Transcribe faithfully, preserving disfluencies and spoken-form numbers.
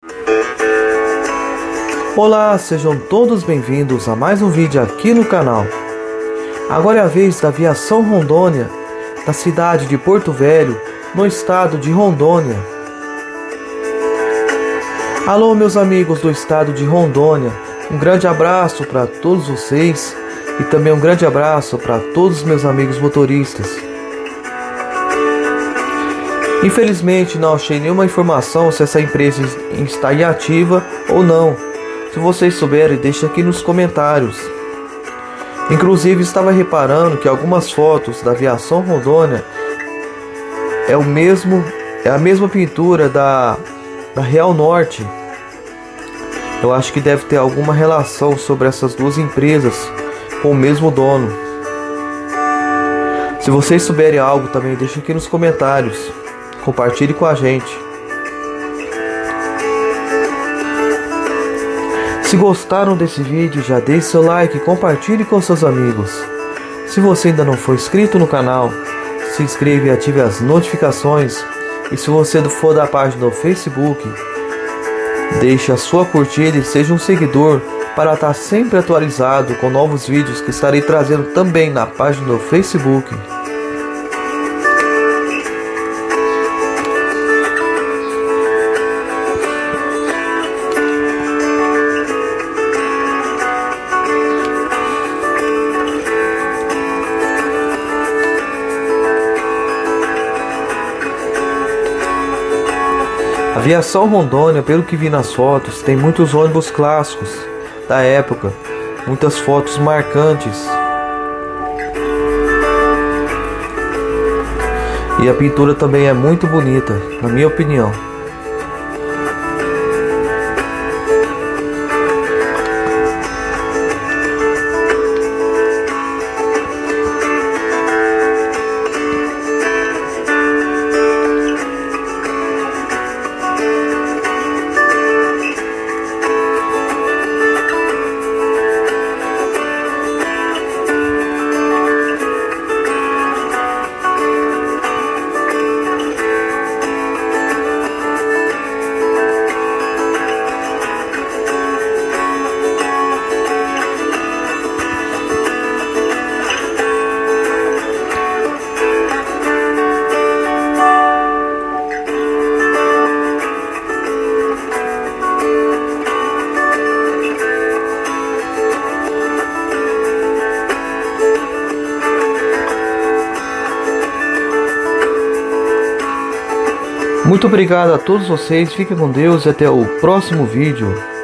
Olá, sejam todos bem-vindos a mais um vídeo aqui no canal. Agora é a vez da Aviação Rondônia, da cidade de Porto Velho, no estado de Rondônia. Alô, meus amigos do estado de Rondônia, um grande abraço para todos vocês e também um grande abraço para todos os meus amigos motoristas. Infelizmente não achei nenhuma informação se essa empresa está inativa ou não. Se vocês souberem, deixe aqui nos comentários. Inclusive estava reparando que algumas fotos da Aviação Rondônia é o mesmo, é a mesma pintura da, da Real Norte. Eu acho que deve ter alguma relação sobre essas duas empresas com o mesmo dono. Se vocês souberem algo também, deixe aqui nos comentários. Compartilhe com a gente. Se gostaram desse vídeo, já deixe seu like e compartilhe com seus amigos. Se você ainda não for inscrito no canal, se inscreva e ative as notificações. E se você for da página do Facebook, deixe a sua curtida e seja um seguidor para estar sempre atualizado com novos vídeos que estarei trazendo também na página do Facebook. Aviação Rondônia, pelo que vi nas fotos, tem muitos ônibus clássicos da época, muitas fotos marcantes. E a pintura também é muito bonita, na minha opinião. Muito obrigado a todos vocês, fiquem com Deus e até o próximo vídeo.